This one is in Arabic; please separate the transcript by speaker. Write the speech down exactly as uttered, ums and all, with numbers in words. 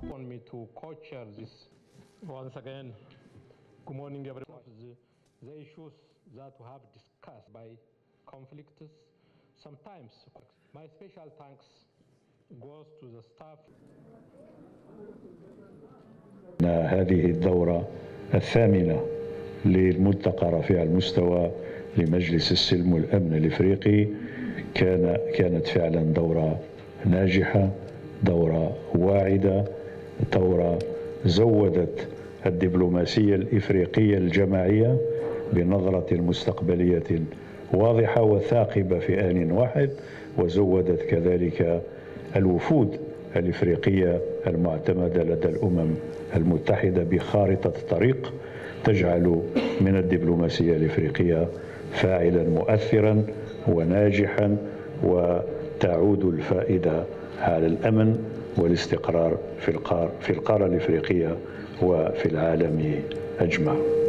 Speaker 1: On me to co-chair this once again. Good morning, everyone. The, the issues that we have discussed by conflicts sometimes. My special thanks goes to the staff.
Speaker 2: هذه الدورة الثامنة للملتقى رفيع المستوى لمجلس السلم والأمن الإفريقي كان كانت فعلا دورة ناجحة، دورة واعدة، دورة زودت الدبلوماسية الإفريقية الجماعية بنظرة مستقبلية واضحة وثاقبة في آن واحد، وزودت كذلك الوفود الإفريقية المعتمدة لدى الأمم المتحدة بخارطة طريق تجعل من الدبلوماسية الإفريقية فاعلا مؤثرا وناجحا، وتعود الفائدة على الأمن والاستقرار في القارة الإفريقية وفي العالم أجمع.